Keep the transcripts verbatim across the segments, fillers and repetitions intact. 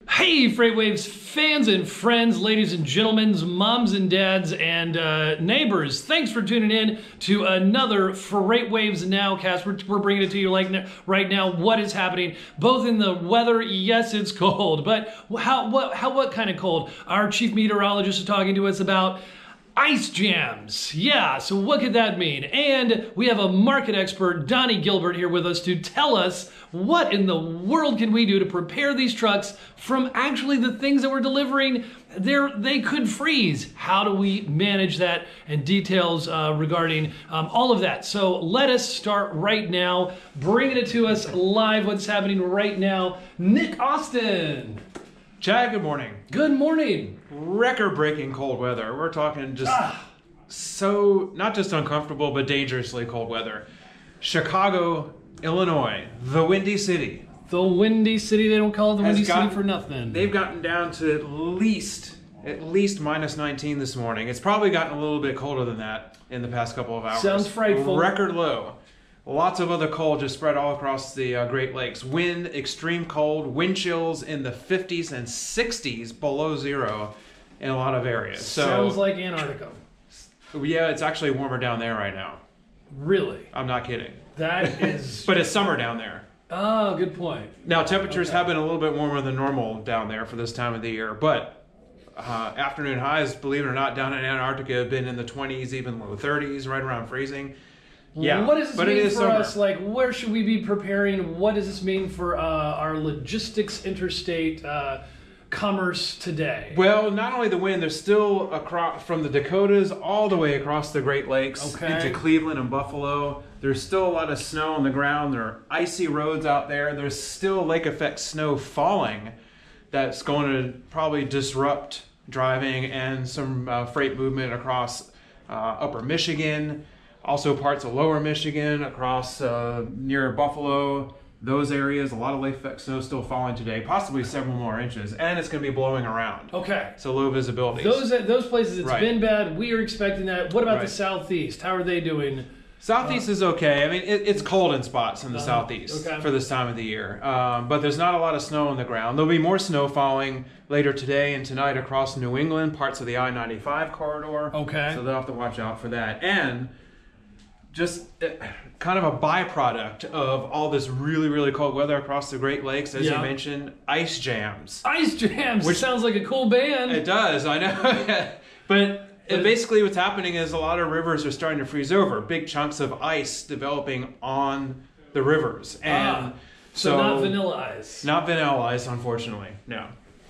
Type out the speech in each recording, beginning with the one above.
Hey, FreightWaves fans and friends, ladies and gentlemen, moms and dads, and uh, neighbors. Thanks for tuning in to another FreightWaves Nowcast. We're, we're bringing it to you like right now. What is happening, both in the weather? Yes, it's cold, but how what how what kind of cold? Our chief meteorologist is talking to us about ice jams. Yeah, so what could that mean? And we have a market expert, Donnie Gilbert, here with us to tell us what in the world can we do to prepare these trucks from actually the things that we're delivering. They're, they could freeze. How do we manage that? And details uh, regarding um, all of that. So let us start right now, bringing it to us live, what's happening right now. Nick Austin. Chad, good morning. Good morning. Record-breaking cold weather. We're talking just Ah. so, not just uncomfortable, but dangerously cold weather. Chicago, Illinois, the Windy City. The Windy City, they don't call it the has Windy gotten- City for nothing. They've gotten down to at least, at least minus nineteen this morning. It's probably gotten a little bit colder than that in the past couple of hours. Sounds frightful. Record low. Lots of other cold just spread all across the uh, Great Lakes. Wind, extreme cold, wind chills in the fifties and sixties below zero in a lot of areas. So, Sounds like Antarctica. yeah, it's actually warmer down there right now. Really? I'm not kidding. That is... But it's summer down there. Oh, good point. Now, temperatures Okay. have been a little bit warmer than normal down there for this time of the year, but uh, afternoon highs, believe it or not, down in Antarctica have been in the twenties, even low thirties, right around freezing. Yeah, What does this but mean it is for summer. us? Like, where should we be preparing? What does this mean for uh, our logistics interstate uh, commerce today? Well, not only the wind, there's still across from the Dakotas all the way across the Great Lakes Okay. into Cleveland and Buffalo. There's still a lot of snow on the ground. There are icy roads out there. There's still lake effect snow falling that's going to probably disrupt driving and some uh, freight movement across uh, upper Michigan, also parts of lower Michigan, across uh, near Buffalo. Those areas, a lot of lake effect snow still falling today, possibly several more inches, and it's going to be blowing around. Okay. So low visibility. Those those places, it's Right. been bad. We are expecting that. What about the Right. Southeast? How are they doing? Southeast is okay. I mean, it, it's cold in spots in the Uh-huh. southeast Okay. for this time of the year, um, but there's not a lot of snow on the ground. There'll be more snow falling later today and tonight across New England, parts of the I ninety-five corridor. Okay. So they'll have to watch out for that. And just uh, kind of a byproduct of all this really, really cold weather across the Great Lakes, as Yeah. you mentioned, ice jams. Ice Jams, Which- which sounds like a cool band. It does, I know. But it, basically what's happening is a lot of rivers are starting to freeze over. Big chunks of ice developing on the rivers. And Ah, so, not vanilla ice. Not vanilla ice, unfortunately. No.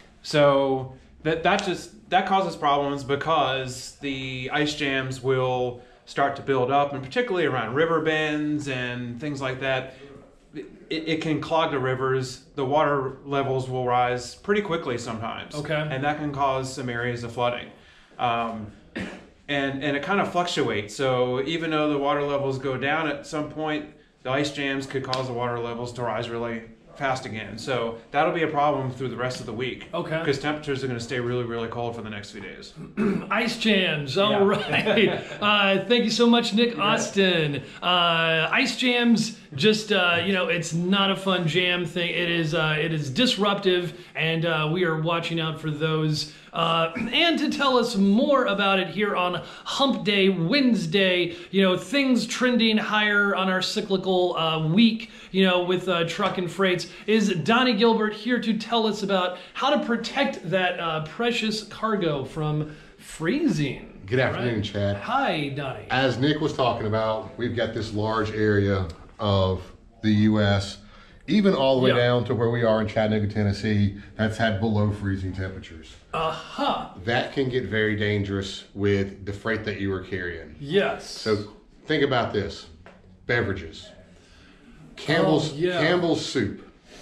So that that just that causes problems because the ice jams will start to build up, and particularly around river bends and things like that. It, it can clog the rivers. The water levels will rise pretty quickly sometimes. Okay. And that can cause some areas of flooding. Um, and and it kind of fluctuates. So even though the water levels go down at some point, the ice jams could cause the water levels to rise really fast again. So that'll be a problem through the rest of the week. Okay. Because temperatures are going to stay really, really cold for the next few days. Ice Jams, all Yeah. right. uh, thank you so much, Nick Austin. Uh, ice Jams, just uh, you know, it's not a fun jam thing. It is, uh, it is disruptive, and uh, we are watching out for those. Uh, and to tell us more about it here on Hump Day, Wednesday, you know, things trending higher on our cyclical uh, week, you know, with uh, truck and freights, is Donnie Gilbert here to tell us about how to protect that uh, precious cargo from freezing. Good All afternoon, right. Chad. Hi, Donnie. As Nick was talking about, we've got this large area of the U S, even all the way Yeah. down to where we are in Chattanooga, Tennessee, that's had below freezing temperatures. Aha. That can get very dangerous with the freight that you are carrying. Yes. So think about this. Beverages. Campbell's, Oh, yeah. Campbell's soup.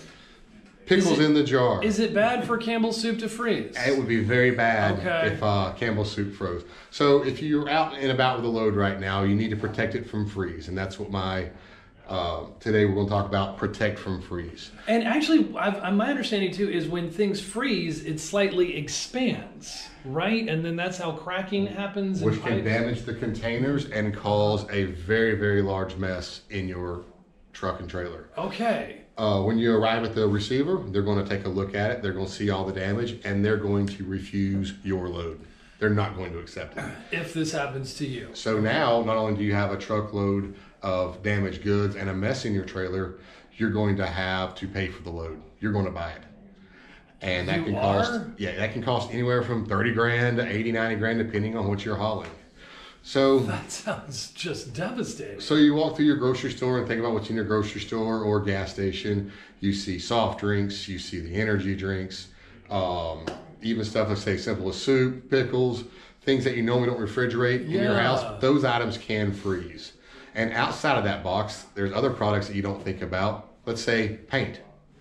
Pickles it- in the jar. Is it bad for Campbell's soup to freeze? It would be very bad Okay. if uh, Campbell's soup froze. So if you're out and about with a load right now, you need to protect it from freeze, and that's what my uh, today we're going to talk about protect from freeze. And actually, I've, uh, my understanding too is when things freeze, it slightly expands, right? And then that's how cracking happens. in Which can pipes. damage the containers and cause a very, very large mess in your truck and trailer. Okay. Uh, when you arrive at the receiver, they're going to take a look at it. They're going to see all the damage, and they're going to refuse your load. They're not going to accept it. If this happens to you. So now, not only do you have a truckload of damaged goods and a mess in your trailer, you're going to have to pay for the load. You're going to buy it. And that You can are? cost, yeah, that can cost anywhere from thirty grand to eighty, ninety grand, depending on what you're hauling. So, That sounds just devastating. so you walk through your grocery store and think about what's in your grocery store or gas station. You see soft drinks, you see the energy drinks, um, even stuff let's say simple as soup, pickles, things that you normally don't refrigerate in your Yeah. house. Those items can freeze. And outside of that box, there's other products that you don't think about. Let's say paint.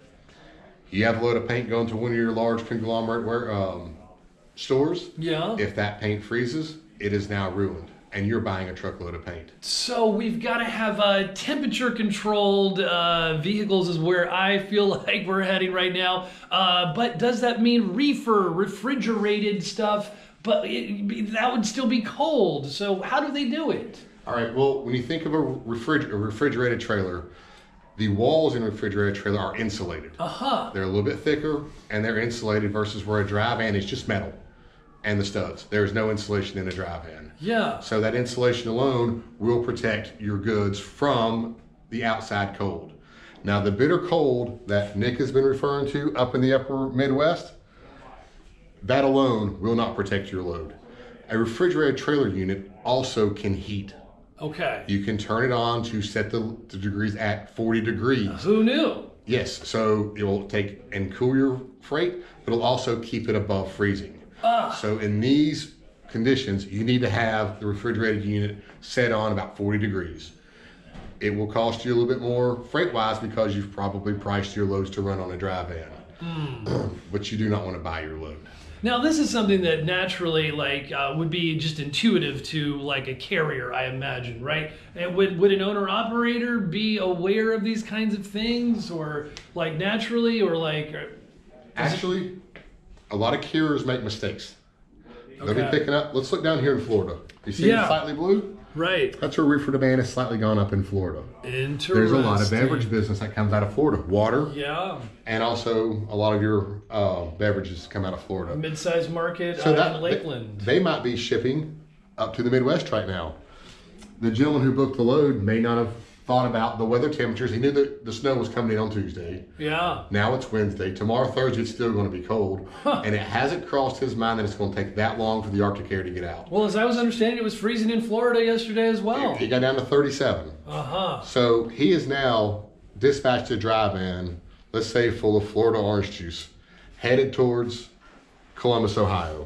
You have a load of paint going to one of your large conglomerate where, um, stores. Yeah. If that paint freezes, it is now ruined, and you're buying a truckload of paint. So we've got to have uh, temperature-controlled uh, vehicles is where I feel like we're heading right now. Uh, but does that mean reefer, refrigerated stuff? But it, that would still be cold. So how do they do it? All right. Well, when you think of a, refriger- a refrigerated trailer, the walls in a refrigerated trailer are insulated. Uh-huh. They're a little bit thicker, and they're insulated versus where a dry van is just metal and the studs. There's no insulation in a dry van. Yeah. So that insulation alone will protect your goods from the outside cold. Now, the bitter cold that Nick has been referring to up in the upper Midwest, that alone will not protect your load. A refrigerated trailer unit also can heat. Okay. You can turn it on to set the, the degrees at forty degrees. Who knew? Yes, so it will take and cool your freight, but it'll also keep it above freezing. Ah. So in these conditions, you need to have the refrigerated unit set on about forty degrees. It will cost you a little bit more freight-wise because you've probably priced your loads to run on a dry van. Mm. But you do not want to buy your load. Now, this is something that naturally, like, uh, would be just intuitive to, like, a carrier, I imagine, right? And would would an owner-operator be aware of these kinds of things, or, like, naturally, or, like... Or, Actually, a lot of carriers make mistakes. They'll be Okay. picking up, let's look down here in Florida. You see Yeah. the slightly blue? Right. That's where reefer demand has slightly gone up in Florida. Interesting. There's a lot of beverage business that comes out of Florida. Water, Yeah. and also a lot of your uh, beverages come out of Florida. Mid-sized market So uh, that in Lakeland. They, they might be shipping up to the Midwest right now. The gentleman who booked the load may not have thought about the weather temperatures. He knew that the snow was coming in on Tuesday. Yeah. Now it's Wednesday. Tomorrow, Thursday, it's still going to be cold. And it hasn't crossed his mind that it's going to take that long for the Arctic air to get out. Well, as I was understanding, it was freezing in Florida yesterday as well. He got down to thirty-seven. Uh-huh. So he is now dispatched a dry van, let's say full of Florida orange juice, headed towards Columbus, Ohio.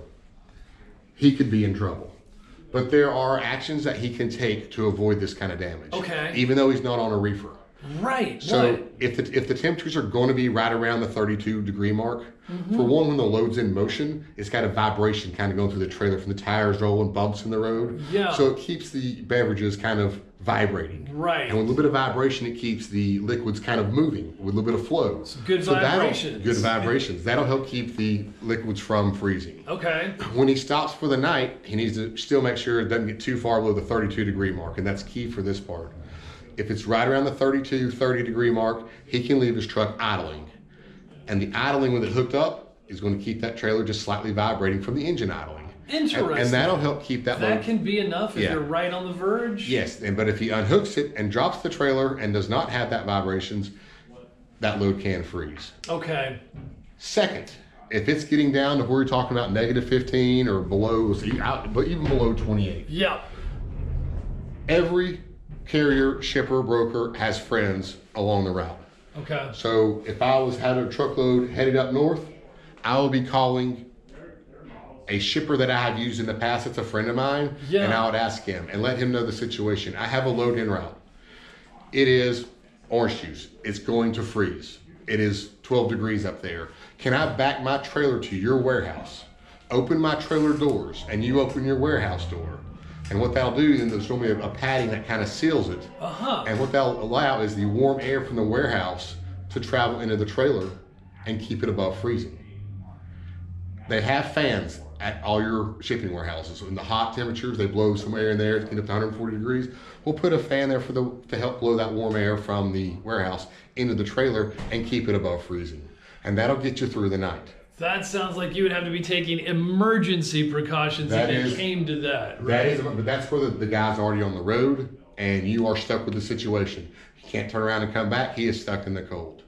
He could be in trouble. But there are actions that he can take to avoid this kind of damage. Okay. Even though he's not on a reefer. Right. So What? if the if the temperatures are going to be right around the thirty-two degree mark, Mm-hmm. for one, when the load's in motion, it's got a vibration kind of going through the trailer from the tires rolling, bumps in the road. Yeah. So it keeps the beverages kind of vibrating. Right. And with a little bit of vibration, it keeps the liquids kind of moving with a little bit of flow. good So that'll- vibrations. Good vibrations. That'll help keep the liquids from freezing. Okay. When he stops for the night, he needs to still make sure it doesn't get too far below the thirty-two degree mark, and that's key for this part. If it's right around the thirty-two, thirty degree mark, he can leave his truck idling. And the idling with it hooked up is going to keep that trailer just slightly vibrating from the engine idling. Interesting. And, and that'll help keep that That load. can be enough if Yeah. you're right on the verge. Yes, and but if he unhooks it and drops the trailer and does not have that vibrations, that load can freeze. Okay. Second, if it's getting down to where we're talking about negative fifteen or below, but even below twenty-eight, Yeah. every carrier, shipper, broker has friends along the route. Okay. So if I was had a truckload headed up north, I will be calling a shipper that I have used in the past. It's a friend of mine, Yeah. and I would ask him and let him know the situation. I have a load en route. It is orange juice. It's going to freeze. It is twelve degrees up there. Can I back my trailer to your warehouse? Open my trailer doors, and you open your warehouse door. And what that'll do, then there's normally a, a padding that kind of seals it. Uh-huh. And what that'll allow is the warm air from the warehouse to travel into the trailer and keep it above freezing. they have fans at all your shipping warehouses. So in the hot temperatures, they blow some air in there to get up to one hundred forty degrees. We'll put a fan there for the to help blow that warm air from the warehouse into the trailer and keep it above freezing. And that'll get you through the night. That sounds like you would have to be taking emergency precautions That if it is- came to that. Right? That is, but that's where the, the guy's already on the road and you are stuck with the situation. He can't turn around and come back. He is stuck in the cold.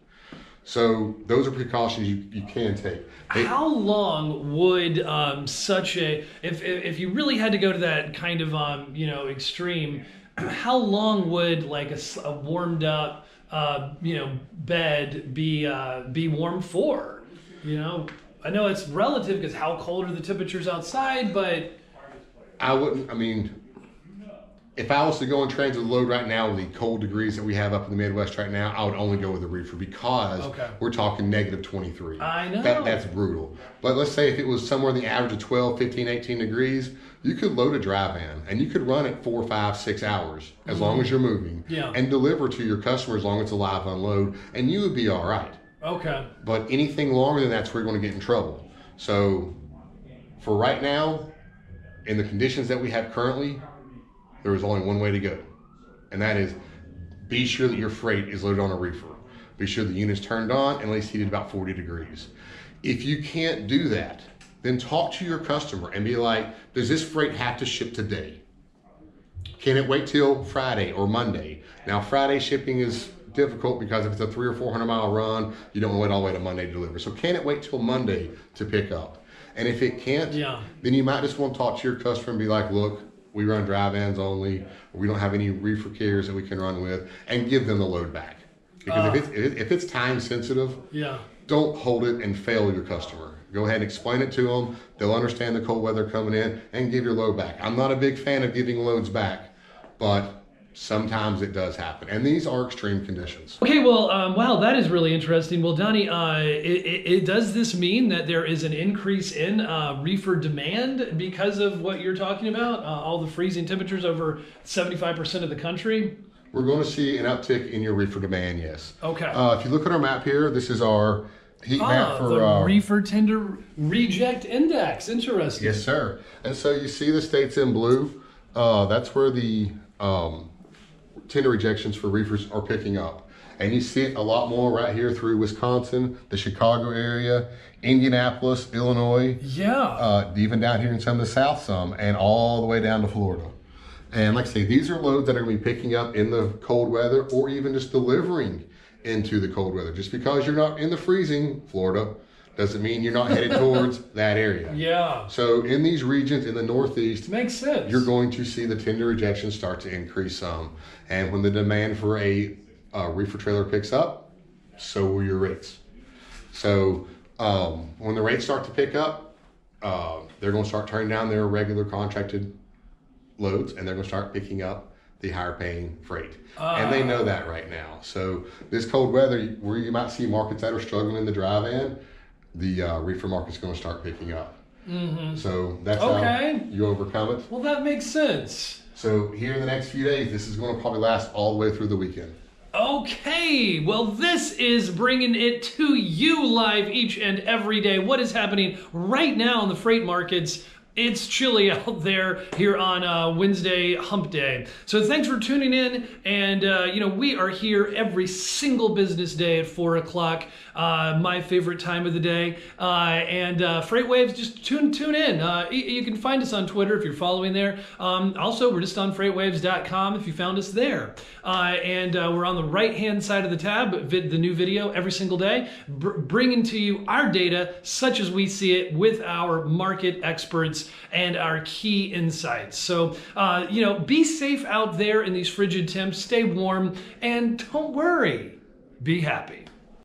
So those are precautions you, you can take. They- How long would um, such a if, if if you really had to go to that kind of um, you know extreme, how long would like a, s- a warmed up uh, you know bed be uh, be warm for? You know, I know it's relative because how cold are the temperatures outside, but I wouldn't, I mean, if I was to go and transit the load right now with the cold degrees that we have up in the Midwest right now, I would only go with the reefer because Okay. we're talking negative twenty-three. I know. That, that's brutal. But let's say if it was somewhere in the average of twelve, fifteen, eighteen degrees, you could load a dry van and you could run it four, five, six hours as long as you're moving Yeah. and deliver to your customer as long as it's a live unload and you would be all right. okay, But anything longer than that's where you're going to get in trouble. So for right now, in the conditions that we have currently, there is only one way to go. And that is be sure that your freight is loaded on a reefer. Be sure the unit's turned on and at least heated about forty degrees. If you can't do that, then talk to your customer and be like, does this freight have to ship today? Can it wait till Friday or Monday? Now, Friday shipping is difficult because if it's a three or four hundred mile run, you don't want to wait all the way to Monday to deliver. So can it wait till Monday to pick up? And if it can't, Yeah. then you might just want to talk to your customer and be like, look, we run dry vans only, or we don't have any reefer carriers that we can run with, and give them the load back. Because Uh. if, it's, if it's time sensitive, yeah. don't hold it and fail your customer. Go ahead and explain it to them. They'll understand the cold weather coming in and give your load back. I'm not a big fan of giving loads back, but sometimes it does happen. And these are extreme conditions. Okay, well, um, wow, that is really interesting. Well, Donnie, uh, it, it, it, does this mean that there is an increase in uh, reefer demand because of what you're talking about? Uh, all the freezing temperatures over seventy-five percent of the country? We're going to see an uptick in your reefer demand, yes. Okay. Uh, if you look at our map here, this is our heat map Ah, for... the uh, reefer tender reject index. Interesting. Yes, sir. And so you see the states in blue. Uh, that's where the um, tender rejections for reefers are picking up. And you see it a lot more right here through Wisconsin, the Chicago area, Indianapolis, Illinois, Yeah. uh, even down here in some of the South some, and all the way down to Florida. And like I say, these are loads that are going to be picking up in the cold weather or even just delivering into the cold weather. Just because you're not in the freezing Florida doesn't mean you're not headed towards that area. yeah. So in these regions in the Northeast, Makes sense. you're going to see the tender rejections start to increase some. And when the demand for a uh, reefer trailer picks up, so will your rates. So um, when the rates start to pick up, uh, they're going to start turning down their regular contracted loads and they're going to start picking up the higher paying freight. And they know that right now. So this cold weather, where you might see markets that are struggling in the dry van, the uh, reefer market's going to start picking up. Mm-hmm. So that's Okay. how you overcome it. Well, that makes sense. So here in the next few days, this is going to probably last all the way through the weekend. Okay, well, this is bringing it to you live each and every day. What is happening right now in the freight markets? It's chilly out there here on uh, Wednesday Hump Day. So thanks for tuning in. And, uh, you know, we are here every single business day at four o'clock, uh, my favorite time of the day. Uh, and uh, FreightWaves, just tune tune in. Uh, y- you can find us on Twitter if you're following there. Um, also, we're just on freightwaves dot com if you found us there. Uh, and uh, we're on the right-hand side of the tab, vid- the new video every single day, br- bringing to you our data such as we see it with our market experts and our key insights. So, uh, you know, be safe out there in these frigid temps, stay warm, and don't worry, be happy.